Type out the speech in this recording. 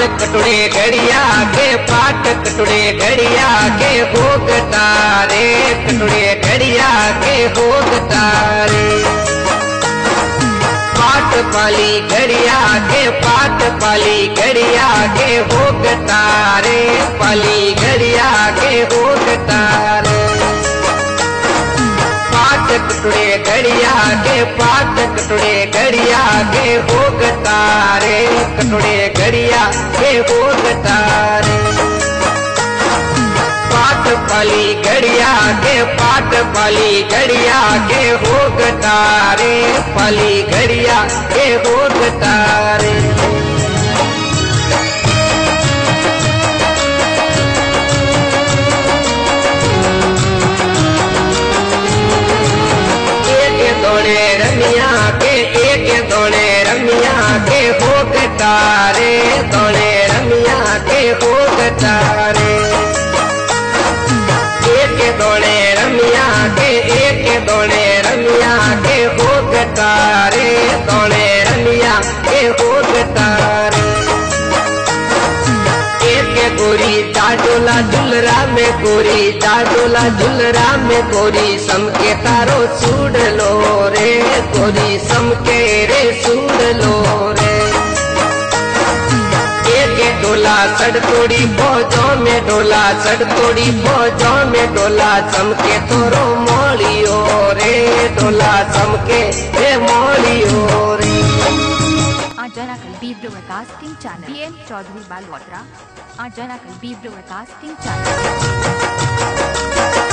कटोरे घड़िया के पाट कटोरे घड़िया के भोग तारे कटोरे घड़िया के भोग तारे पाट पाली घड़िया के पाट पाली घड़िया के भोग तारे पाली घड़िया के भोग तारे पाट कटोरे घड़िया के पाट कटोरे घड़िया के भोग तारे कटोरे घड़िया के भोग तारे पाट पाली घड़िया के पाट पाली घड़िया के भोग तारे पाली घड़िया के भोग तारे दौड़े रमिया के एक दौड़े रमिया के भोग तारे दौड़े रमिया के भोग तारे एक दौड़े रमिया के एक दौड़े रमिया के भोग तारे दौड़े रमिया के भोग तारे गोरी डाडोला झुलरा में गोरी डाडोला झुलरा में गोरी समके तारो सूड लो रे गोरी समके रे सूड लो रे एक डोला सड़ तोड़ी भोजों में डोला सड़ तोड़ी भोजों में डोला समके तोरो मोलियो रे डोला समके रे मोलियो रे Ajanakal Beef Broadcasting Channel BM Chaudhary Balwatra Ajanakal Beef Broadcasting Channel